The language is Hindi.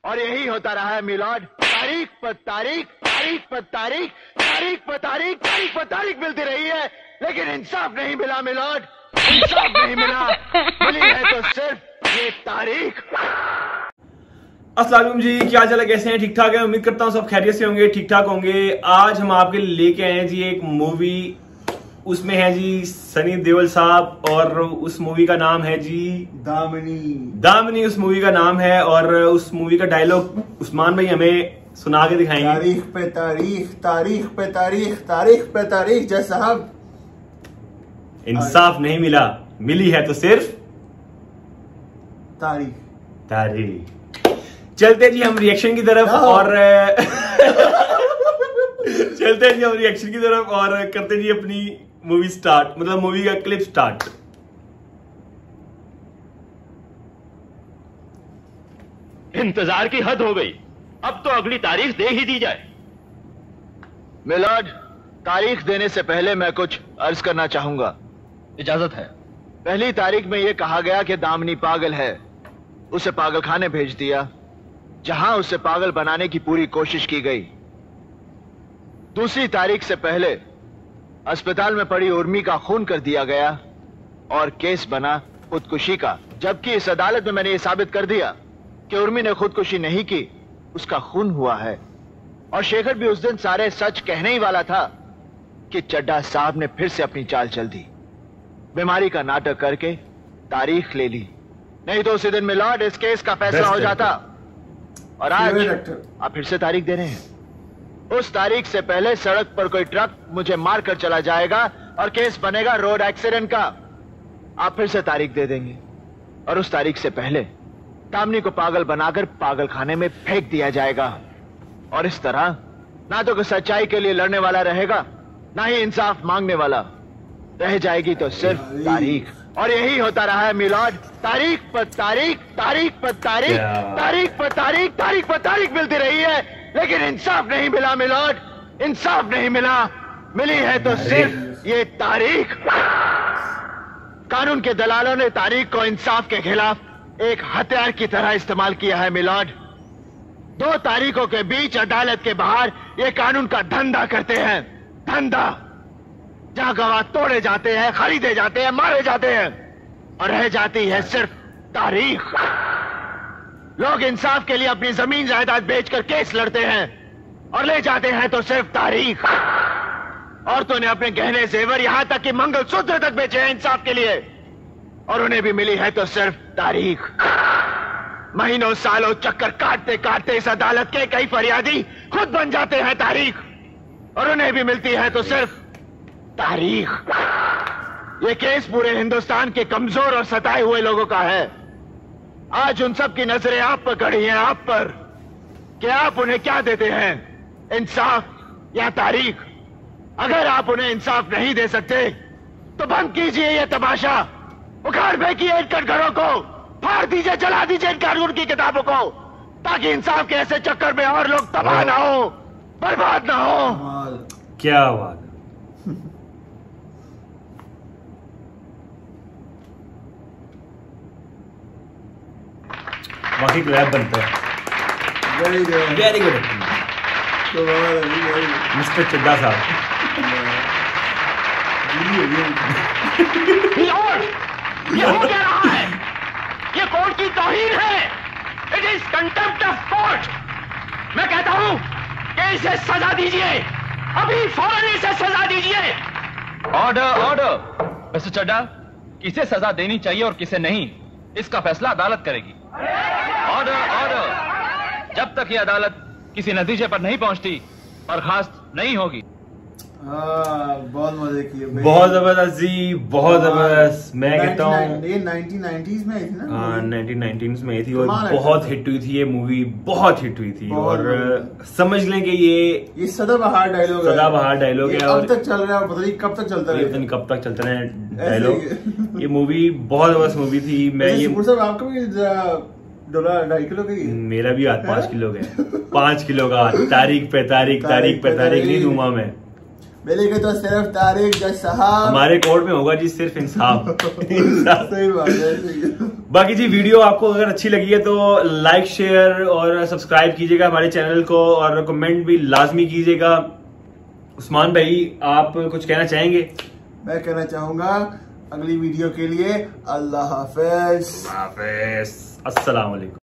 और यही होता रहा है मिलॉर्ड। तारीख पर तारीख, तारीख पर तारीख, तारीख पर तारीख, तारीख पर तारीख मिलती रही है, लेकिन इंसाफ नहीं मिला मिलॉर्ड, इंसाफ नहीं मिला। मिली है तो सिर्फ ये तारीख। अस्सलाम वालेकुम जी, क्या हाल है, कैसे हैं? ठीक ठाक है, उम्मीद करता हूँ सब खैरियत से होंगे, ठीक ठाक होंगे। आज हम आपके लिए लेके आए हैं जी एक मूवी, उसमें है जी सनी देओल साहब, और उस मूवी का नाम है जी दामिनी। दामिनी उस मूवी का नाम है, और उस मूवी का डायलॉग उस्मान भाई हमें सुना के दिखाएंगे। तारीख पे तारीख, तारीख पे तारीख, तारीख पे तारीख। जय साहब, इंसाफ नहीं मिला, मिली है तो सिर्फ तारीख। तारीख। चलते जी हम रिएक्शन की तरफ, और चलते जी हम रिएक्शन की तरफ और करते जी अपनी मूवी स्टार्ट, मतलब मूवी का क्लिप स्टार्ट। इंतजार की हद हो गई, अब तो अगली तारीख दे ही दी जाए। मिलॉर्ड, तारीख देने से पहले मैं कुछ अर्ज करना चाहूंगा। इजाजत है। पहली तारीख में यह कहा गया कि दामिनी पागल है, उसे पागलखाने भेज दिया, जहां उसे पागल बनाने की पूरी कोशिश की गई। दूसरी तारीख से पहले अस्पताल में पड़ी उर्मी का खून कर दिया गया और केस बना खुदकुशी का, जबकि इस अदालत में मैंने यह साबित कर दिया कि उर्मी ने खुदकुशी नहीं की, उसका खून हुआ है। और शेखर भी उस दिन सारे सच कहने ही वाला था कि चड्ढा साहब ने फिर से अपनी चाल चल दी, बीमारी का नाटक करके तारीख ले ली। नहीं तो उसी दिन मिलॉर्ड इस केस का फैसला हो जाता। और आज आप फिर से तारीख दे रहे हैं। उस तारीख से पहले सड़क पर कोई ट्रक मुझे मारकर चला जाएगा और केस बनेगा रोड एक्सीडेंट का। आप फिर से तारीख दे देंगे, और उस तारीख से पहले दामिनी को पागल बनाकर पागलखाने में फेंक दिया जाएगा। और इस तरह ना तो कोई सच्चाई के लिए लड़ने वाला रहेगा, ना ही इंसाफ मांगने वाला। रह जाएगी तो सिर्फ तारीख। और यही होता रहा है मिलॉर्ड। तारीख पर तारीख, तारीख पर तारीख, तारीख पर तारीख, तारीख पर तारीख मिलती रही है, लेकिन इंसाफ नहीं मिला मिलॉर्ड, इंसाफ नहीं मिला। मिली है तो सिर्फ ये तारीख। कानून के दलालों ने तारीख को इंसाफ के खिलाफ एक हथियार की तरह इस्तेमाल किया है मिलॉर्ड। दो तारीखों के बीच अदालत के बाहर ये कानून का धंधा करते हैं, धंधा, जहां गवाह तोड़े जाते हैं, खरीदे जाते हैं, मारे जाते हैं, और रह जाती है सिर्फ तारीख। लोग इंसाफ के लिए अपनी जमीन जायदाद बेचकर केस लड़ते हैं, और ले जाते हैं तो सिर्फ तारीख। औरतों ने अपने गहने जेवर, यहां तक कि मंगलसूत्र तक बेचे हैं इंसाफ के लिए, और उन्हें भी मिली है तो सिर्फ तारीख। महीनों सालों चक्कर काटते काटते इस अदालत के कई फरियादी खुद बन जाते हैं तारीख, और उन्हें भी मिलती है तो सिर्फ तारीख। ये केस पूरे हिंदुस्तान के कमजोर और सताए हुए लोगों का है। आज उन सब की नजरें आप पर खड़ी हैं, आप पर, कि आप उन्हें क्या देते हैं, इंसाफ या तारीख। अगर आप उन्हें इंसाफ नहीं दे सकते तो बंद कीजिए ये तमाशा, उखाड़ फेंकिए इन कटघरों को, फाड़ दीजिए, जला दीजिए इन कानून की किताबों को, ताकि इंसाफ के ऐसे चक्कर में और लोग तबाह ना हो, बर्बाद ना हो। क्या बात। बाकी क्लैप बनता है। Very good, very good mister Chadha साहब। ये हो क्या रहा है? ये कोर्ट की तौहीन है। It is contempt of court. मैं कहता हूं कि इसे सजा दीजिए, अभी फौरन इसे सजा दीजिए। Order, order. मिस्टर चड्ढा, किसे सजा देनी चाहिए और किसे नहीं, इसका फैसला अदालत करेगी। Order, order. जब तक ये अदालत किसी नतीजे पर नहीं पहुंचती, बर्खास्त नहीं होगी। बहुत मजे किए, बहुत जबरदस्त जी, बहुत जबरदस्त। मैं कहता हूँ ये 1990s में आई थी ना। हाँ, 1990s में आई थी, और बहुत हिट हुई थी ये मूवी, बहुत हिट हुई थी। और समझ लें कि ये सदाबहार डायलॉग है, सदाबहार डायलॉग है, अब तक चल रहा है, पता नहीं कब तक चलता रहेगा, पता नहीं कब तक चलता रहे डायलॉग। ये मूवी बहुत जबरदस्त मूवी थी। मैं ये आपका भी $2.5 किलो की, मेरा भी हाथ 5 किलो का, 5 किलो का हाथ। तारीख पे तारीख, तारीख पे तारीख नहीं दूंगा मैं। मेरे के तो सिर्फ तारीख। जज साहब, हमारे कोर्ट में होगा जी सिर्फ इंसाफ। सही बात है। बाकी जी वीडियो आपको अगर अच्छी लगी है तो लाइक शेयर और सब्सक्राइब कीजिएगा हमारे चैनल को, और कमेंट भी लाजमी कीजिएगा। उस्मान भाई आप कुछ कहना चाहेंगे? मैं कहना चाहूंगा अगली वीडियो के लिए अल्लाह हाफिज। अस्सलाम वालेकुम।